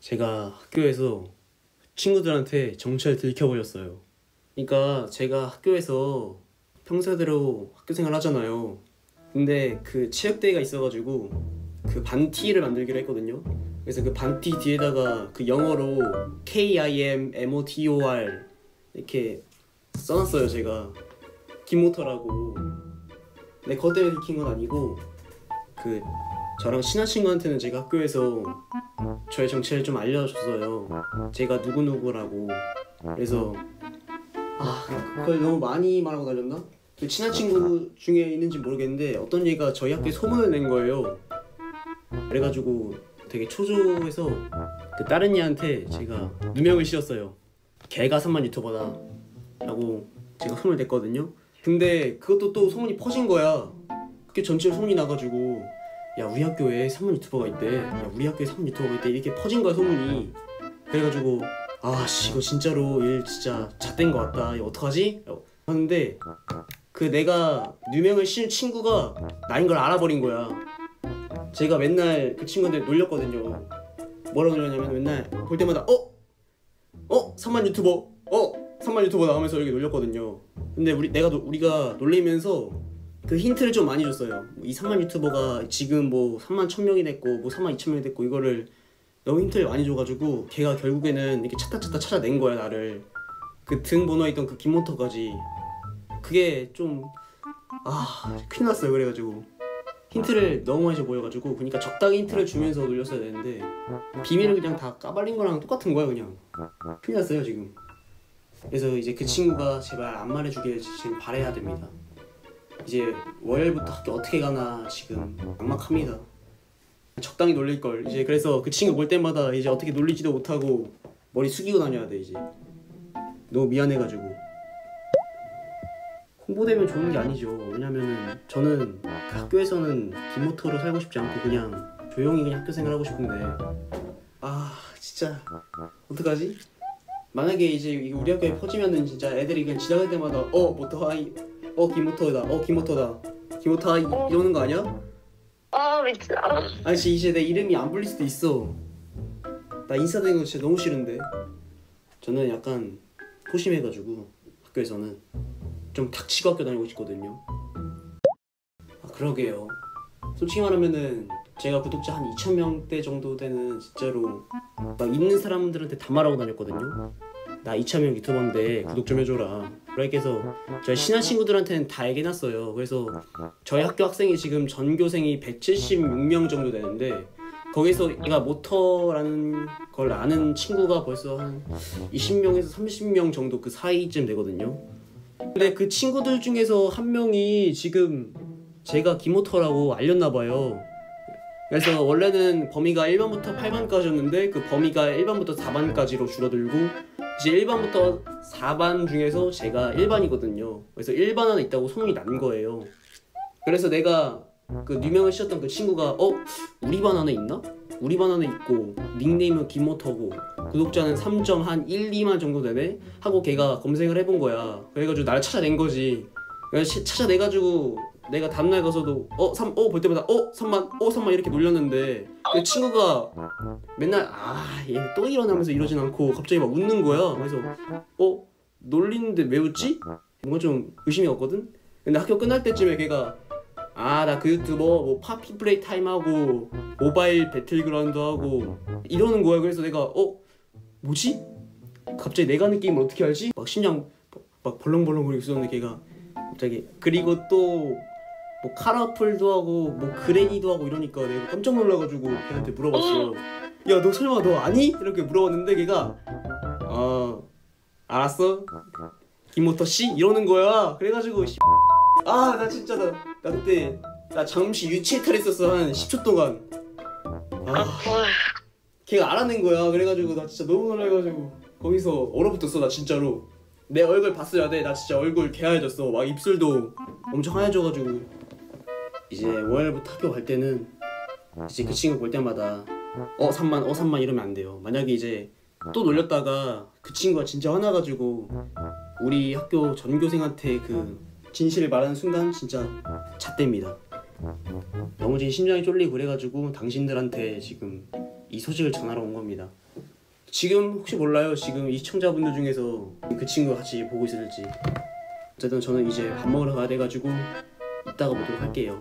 제가 학교에서 친구들한테 정체를 들켜버렸어요. 그러니까 제가 학교에서 평소대로 학교생활 하잖아요. 근데 그 체육대회가 있어가지고 그 반티를 만들기로 했거든요. 그래서 그 반티 뒤에다가 그 영어로 KIMMOTOR 이렇게 써놨어요. 제가 김모터라고. 근데 그것 때문에 들킨 건 아니고, 그 저랑 친한 친구한테는 제가 학교에서 저의 정체를 좀 알려줬어요. 제가 누구누구라고. 그래서 그걸 너무 많이 말하고 다녔나? 그 친한 친구 중에 있는지 모르겠는데 어떤 얘가 저희 학교에 소문을 낸 거예요. 그래가지고 되게 초조해서 그 다른 애한테 제가 누명을 씌웠어요. 걔가 3만 유튜버다 라고 제가 소문을 냈거든요. 근데 그것도 또 소문이 퍼진 거야. 그게 전체로 소문이 나가지고, 야 우리 학교에 3만 유튜버가 있대, 야 우리 학교에 3만 유튜버가 있대, 이렇게 퍼진 거야 소문이. 그래가지고 아씨 이거 진짜로 일 진짜 잣된 거 같다, 이거 어떡하지? 하는데 그 내가 누명을 씌운 친구가 나인 걸 알아버린 거야. 제가 맨날 그 친구한테 놀렸거든요. 뭐라고 놀렸냐면 맨날 볼 때마다 3만 유튜버 3만 유튜버다 하면서 이렇게 놀렸거든요. 근데 우리가 놀리면서 그 힌트를 좀 많이 줬어요. 이 3만 유튜버가 지금 뭐 3만 1000명이 됐고 뭐 3만 2000명이 됐고, 이거를 너무 힌트를 많이 줘가지고 걔가 결국에는 이렇게 찾다 찾아낸 거야 나를. 그 등 번호에 있던 그 김모터까지. 그게 좀 큰일 났어요. 그래가지고 힌트를 너무 많이 줘 보여가지고, 그러니까 적당히 힌트를 주면서 놀렸어야 되는데 비밀을 그냥 다 까발린 거랑 똑같은 거야 그냥. 큰일 났어요 지금. 그래서 이제 그 친구가 제발 안 말해주길 지금 바라야 됩니다. 이제 월요일부터 학교 어떻게 가나 지금 막막합니다. 적당히 놀릴걸 이제. 그래서 그 친구 볼 때마다 이제 어떻게 놀리지도 못하고 머리 숙이고 다녀야 돼 이제. 너무 미안해가지고. 홍보되면 좋은 게 아니죠. 왜냐면은 저는 그 학교에서는 김모터로 살고 싶지 않고 그냥 조용히 그냥 학교생활 하고 싶은데, 진짜 어떡하지? 만약에 이제 이게 우리 학교에 퍼지면은 진짜 애들이 그냥 지나갈 때마다 모터 하이, 김모터다, 김모터다, 김모터 하이 이러는 거 아니야? 미친. 아니 이제 내 이름이 안 불릴 수도 있어. 나 인사되는 거 진짜 너무 싫은데. 저는 약간 소심해가지고 학교에서는 좀 닥치고 학교 다니고 싶거든요. 그러게요. 솔직히 말하면은 제가 구독자 한 2000명대 정도 되는 진짜로 막 있는 사람들한테 다 말하고 다녔거든요. 나 2000명 유튜버인데 구독 좀 해줘라. 그렇게 해서 저희 친한 친구들한테는 다 얘기해놨어요. 그래서 저희 학교 학생이 지금 전교생이 176명 정도 되는데, 거기서 얘가 모터라는 걸 아는 친구가 벌써 한 20명에서 30명 정도 그 사이쯤 되거든요. 근데 그 친구들 중에서 한 명이 지금 제가 김모터라고 알렸나봐요. 그래서 원래는 범위가 1반부터 8반까지였는데 그 범위가 1반부터 4반까지로 줄어들고, 이제 1반부터 4반 중에서 제가 1반이거든요. 그래서 1반 안에 있다고 소문이 난 거예요. 그래서 내가 그 누명을 씌웠던 그 친구가 우리 반 안에 있나? 우리 반 안에 있고 닉네임은 김모터고 구독자는 3.1, 2만 정도 되네? 하고 걔가 검색을 해본 거야. 그래가지고 나를 찾아낸 거지. 그래서 찾아내가지고 내가 다음날 가서도 볼 때마다 3만 이렇게 놀렸는데, 그 친구가 맨날 얘 또 일어나면서 이러진 않고 갑자기 막 웃는 거야. 그래서 놀리는데 왜 웃지? 뭔가 좀 의심이 갔거든? 근데 학교 끝날 때쯤에 걔가 나 그 유튜버 뭐 파피 플레이 타임 하고 모바일 배틀그라운드 하고 이러는 거야. 그래서 내가 뭐지? 갑자기 내가 하는 게임을 어떻게 알지? 막 심장 막 벌렁벌렁거리고 있었는데 걔가 갑자기. 그리고 또 뭐 카라풀도 하고 뭐 그레니도 하고 이러니까 내가 깜짝 놀라가지고 걔한테 물어봤어. 야 너 설마 너 아니? 이렇게 물어봤는데 걔가 알았어 김모터씨? 이러는 거야. 그래가지고 나 진짜 나 그때 나 잠시 유치해탈했었어. 한 10초 동안. 걔가 알아낸 거야. 그래가지고 나 진짜 너무 놀라가지고 거기서 얼어붙었어. 나 진짜로 내 얼굴 봤어야 돼. 나 진짜 얼굴 개하얘졌어. 막 입술도 엄청 하얘져가지고. 이제 월요일부터 학교 갈 때는 이제 그 친구 볼 때마다 3만 이러면 안 돼요. 만약에 이제 또 놀렸다가 그 친구가 진짜 화나가지고 우리 학교 전교생한테 그 진실을 말하는 순간 진짜 잣됩니다. 너무 지금 심장이 쫄리고 그래가지고 당신들한테 지금 이 소식을 전하러 온 겁니다. 지금 혹시 몰라요. 지금 이 시청자분들 중에서 그 친구가 같이 보고 있을지. 어쨌든 저는 이제 밥 먹으러 가야 돼가지고 이따가 보도록 할게요.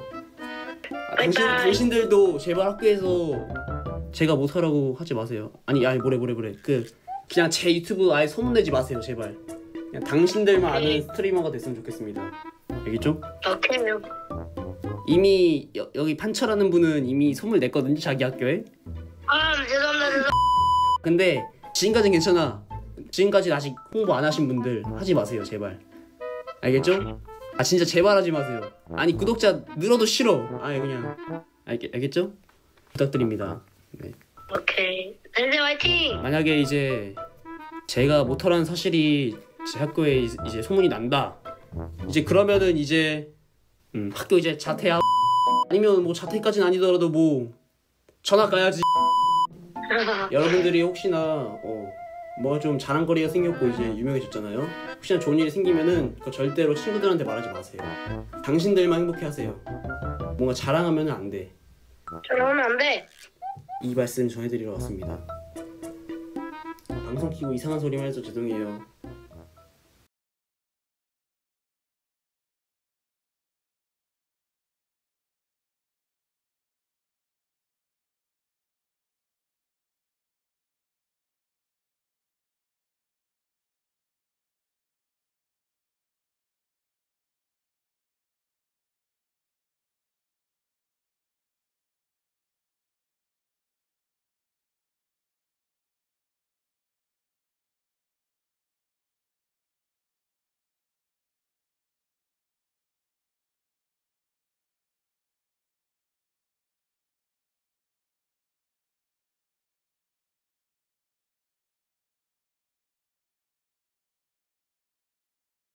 당신들도 제발 학교에서 제가 못하라고 하지 마세요. 아니 뭐래 그냥 제 유튜브 아예 소문내지 마세요 제발. 그냥 당신들만 아는 스트리머가 됐으면 좋겠습니다. 알겠죠? 오케이. 이미 여기 판철하는 분은 이미 소문을 냈거든요 자기 학교에. 죄송합니다. 근데 지금까지는 괜찮아. 지금까지 아직 홍보 안 하신 분들 하지 마세요 제발. 알겠죠? 진짜 제발 하지 마세요. 아니 구독자 늘어도 싫어. 그냥 알겠죠? 부탁드립니다. 네. 오케이. 선생 화이팅. 만약에 이제 제가 못하라는 사실이 제 학교에 이제 소문이 난다. 이제 그러면은 이제 학교 이제 자퇴하고 아니면 뭐 자퇴까지는 아니더라도 뭐 전학 가야지. 여러분들이 혹시나 뭐 좀 자랑거리가 생겼고 이제 유명해졌잖아요. 혹시나 좋은 일이 생기면은 그거 절대로 친구들한테 말하지 마세요. 당신들만 행복해하세요. 뭔가 자랑하면 안 돼. 저러면 안 돼. 이 말씀 전해드리러 왔습니다. 방송 키고 이상한 소리만 해서 죄송해요.